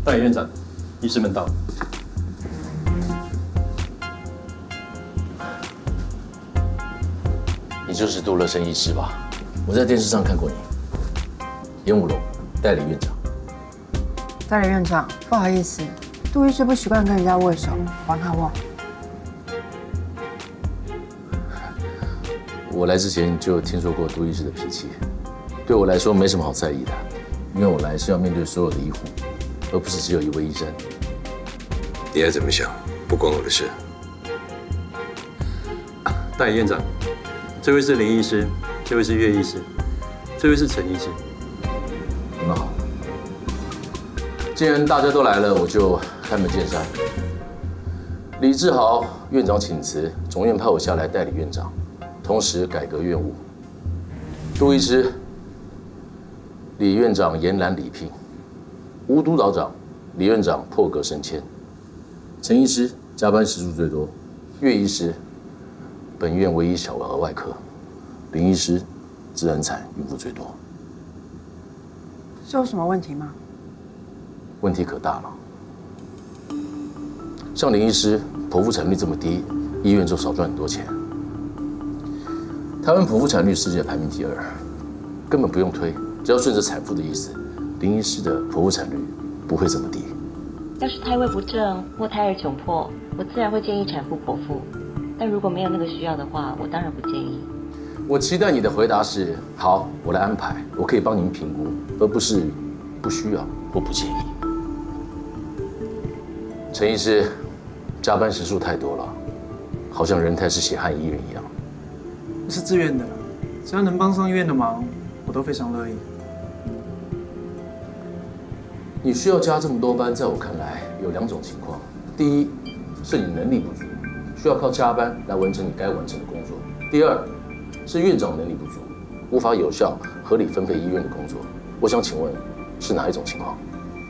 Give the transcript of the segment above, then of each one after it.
戴院长，医师们到。 你就是杜乐生医师吧？我在电视上看过你。严武龙，代理院长。 代理院长，不好意思，杜医师不习惯跟人家握手，帮他握。 我来之前就听说过杜医师的脾气，对我来说没什么好在意的，因为我来是要面对所有的医护，而不是只有一位医生。 你爱怎么想，不关我的事。 戴院长，这位是林医师，这位是岳医师，这位是陈医师。 你们好。既然大家都来了，我就开门见山。李志豪院长请辞，总院派我下来代理院长，同时改革院务。杜医师、李院长延揽礼聘，吴督导长、李院长破格升迁，陈医师加班时数最多，岳医师本院唯一小儿外科，林医师自然产孕妇最多。 是有什么问题吗？ 问题可大了。像林医师剖腹产率这么低，医院就少赚很多钱。台湾剖腹产率世界排名第2，根本不用推，只要顺着产妇的意思，林医师的剖腹产率不会这么低。 要是胎位不正或胎儿窘迫，我自然会建议产妇剖腹。但如果没有那个需要的话，我当然不建议。 我期待你的回答是：好，我来安排，我可以帮您评估，而不是不需要或不建议。陈医师，加班时数太多了，好像仁泰是血汗医院一样。 我是自愿的，只要能帮上医院的忙，我都非常乐意。 你需要加这么多班，在我看来有2种情况：第一，是你能力不足，需要靠加班来完成你该完成的工作；第二，是院长能力不足，无法有效合理分配医院的工作。我想请问，是哪一种情况？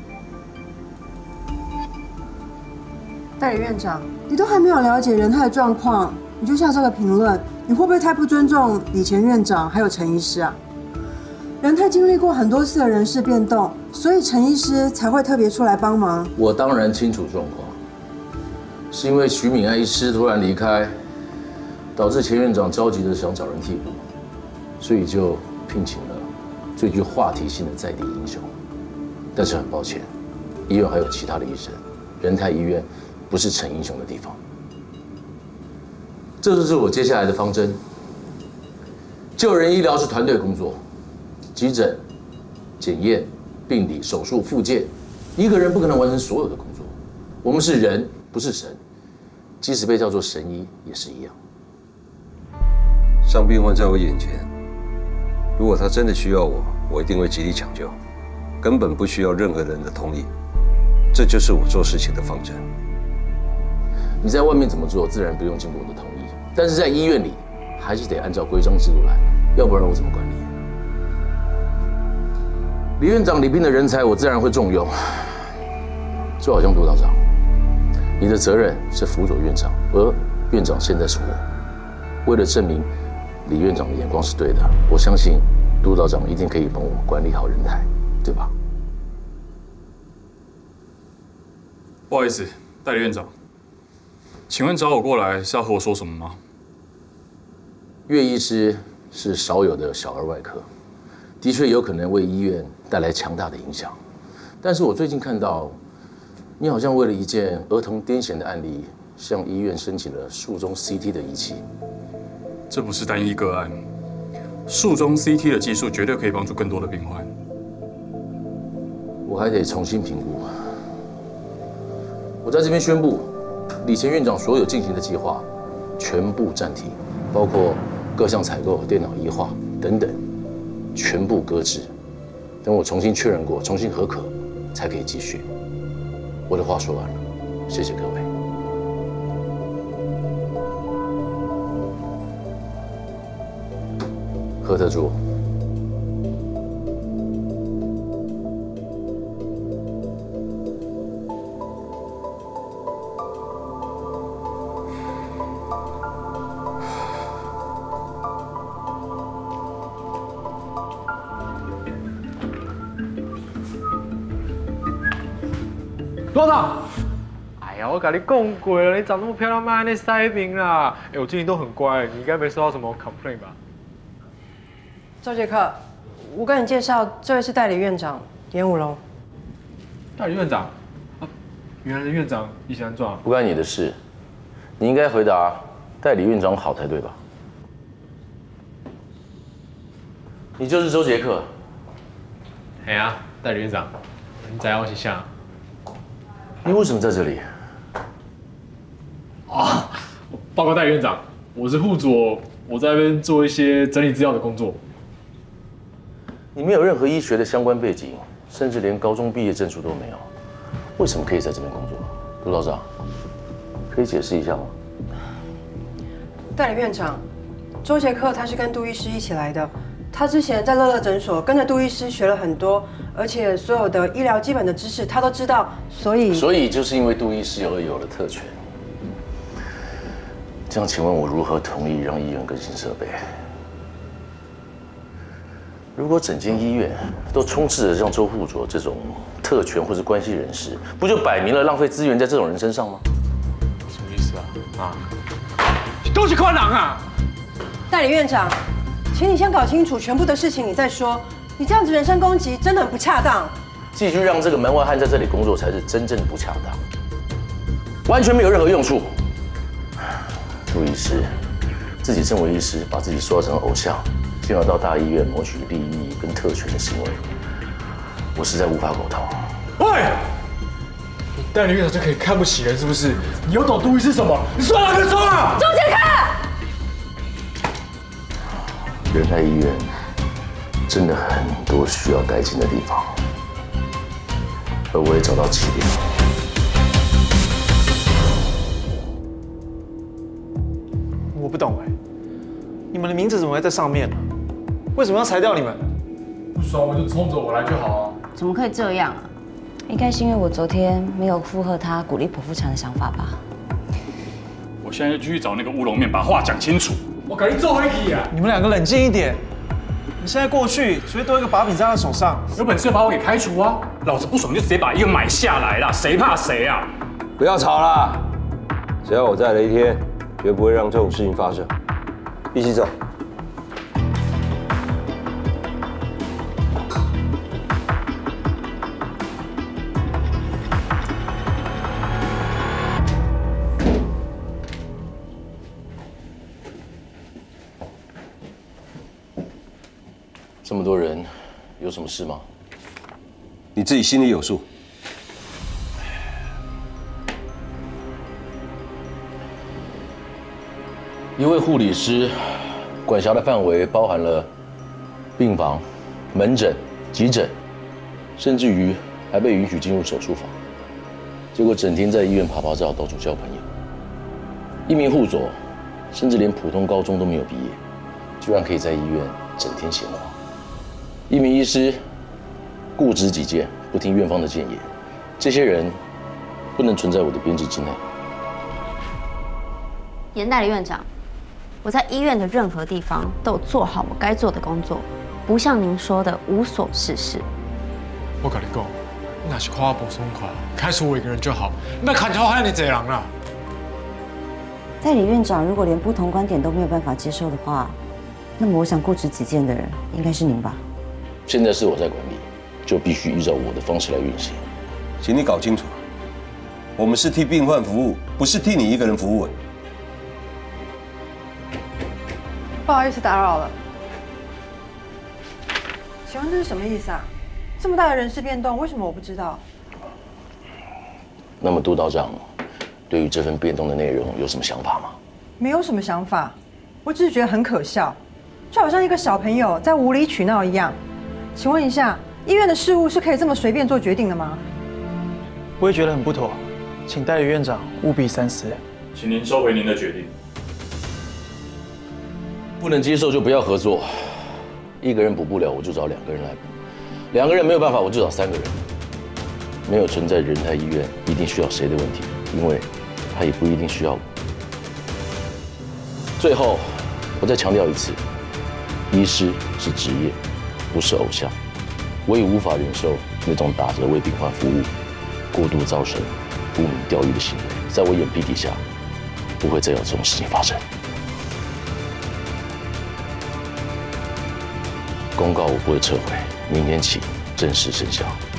代理院长，你都还没有了解仁泰的状况，你就下这个评论，你会不会太不尊重李前院长还有陈医师啊？仁泰经历过很多次的人事变动，所以陈医师才会特别出来帮忙。 我当然清楚状况，是因为徐敏爱医师突然离开，导致前院长焦急的想找人替补，所以就聘请了最具话题性的在地英雄。但是很抱歉，医院还有其他的医生，仁泰医院不是陈英雄的地方。这就是我接下来的方针。救人医疗是团队工作，急诊、检验、病理、手术、复健，一个人不可能完成所有的工作。我们是人，不是神，即使被叫做神医也是一样。 伤病患在我眼前，如果他真的需要我，我一定会极力抢救，根本不需要任何人的同意。这就是我做事情的方针。 你在外面怎么做，自然不用经过我的同意，但是在医院里，还是得按照规章制度来，要不然我怎么管理？李院长礼聘的人才，我自然会重用。就好像杜道长，你的责任是辅佐院长，而院长现在是我。为了证明李院长的眼光是对的，我相信杜道长一定可以帮我管理好人才，对吧？ 不好意思，代理院长，请问找我过来是要和我说什么吗？ 岳医师是少有的小儿外科，的确有可能为医院带来强大的影响。但是我最近看到，你好像为了一件儿童癫痫的案例，向医院申请了术中 CT 的仪器。 这不是单一个案，术中 CT 的技术绝对可以帮助更多的病患。 我还得重新评估。我在这边宣布，李前院长所有进行的计划全部暂停，包括各项采购、电脑医化等等，全部搁置。等我重新确认过、重新核可，才可以继续。我的话说完了，谢谢各位。何特助。 多少？哎呀，我跟你讲过了，你长那么漂亮，卖那塞饼啦。哎，我最近都很乖，你应该没收到什么 complaint 吧？ 周杰克，我跟你介绍，这位是代理院长严武龙。 代理院长？啊，原来的院长一起安装。 不干你的事，你应该回答代理院长好才对吧？你就是周杰克。 哎呀，代理院长，你在我旗下。 你为什么在这里？ 啊，报告代理院长，我是护佐，我在那边做一些整理资料的工作。 你没有任何医学的相关背景，甚至连高中毕业证书都没有，为什么可以在这边工作？陆道长，可以解释一下吗？ 代理院长，周杰克他是跟杜医师一起来的，他之前在乐乐诊所跟着杜医师学了很多，而且所有的医疗基本的知识他都知道，所以就是因为杜医师有了特权。这样，请问我如何同意让医院更新设备？如果整间医院都充斥着像周护佐这种特权或是关系人士，不就摆明了浪费资源在这种人身上吗？ 什么意思啊？都是宽狼啊！ 代理院长，请你先搞清楚全部的事情，你再说。你这样子人身攻击真的很不恰当。 继续让这个门外汉在这里工作才是真正的不恰当，完全没有任何用处。杜医师自己身为医师，把自己塑造成偶像，进而到大医院谋取利益跟特权的行为，我实在无法苟同。 喂，你代理院长就可以看不起人是不是？你有懂杜医师什么？你说哪个错啊？ 周杰克， 仁爱医院真的很多需要改进的地方，而我也找到起点。 我不懂哎，你们的名字怎么会在上面呢？为什么要裁掉你们？ 不爽我就冲着我来就好啊。 怎么可以这样啊？应该是因为我昨天没有附和他鼓励剖腹产的想法吧。 我现在就继续找那个乌龙面，把话讲清楚。 我赶紧揍回去啊！ 你们两个冷静一点。你现在过去，只会多一个把柄在他手上。 有本事就把我给开除啊！老子不爽就直接把医院买下来啦，谁怕谁啊？ 不要吵啦！只要我在的一天，绝不会让这种事情发生。一起走。 这么多人，有什么事吗？ 你自己心里有数。 一位护理师，管辖的范围包含了病房、门诊、急诊，甚至于还被允许进入手术房。结果整天在医院趴趴照，到处交朋友。一名护佐，甚至连普通高中都没有毕业，居然可以在医院整天闲晃。一名医师固执己见，不听院方的建言，这些人不能存在我的编制之内。 严代理院长，我在医院的任何地方都有做好我该做的工作，不像您说的无所事事。 我跟你讲，你若是看我不爽快，开除我一个人就好，那砍头害你这人啦。 代理院长如果连不同观点都没有办法接受的话，那么我想固执己见的人应该是您吧？ 现在是我在管理，就必须依照我的方式来运行。 请你搞清楚，我们是替病患服务，不是替你一个人服务。 不好意思打扰了，请问这是什么意思啊？这么大的人事变动，为什么我不知道？ 那么督导长对于这份变动的内容有什么想法吗？ 没有什么想法，我只是觉得很可笑，就好像一个小朋友在无理取闹一样。请问一下，医院的事务是可以这么随便做决定的吗？ 我也觉得很不妥，请代理院长务必三思。 请您收回您的决定。 不能接受就不要合作，一个人补不了，我就找两个人来补；两个人没有办法，我就找三个人。没有存在仁爱医院一定需要谁的问题，因为他也不一定需要我。最后，我再强调一次，医师是职业，不是偶像。我也无法忍受那种打着为病患服务， 过度造成污名钓誉的行为，在我眼皮底下，不会再有这种事情发生。公告我不会撤回，明天起正式生效。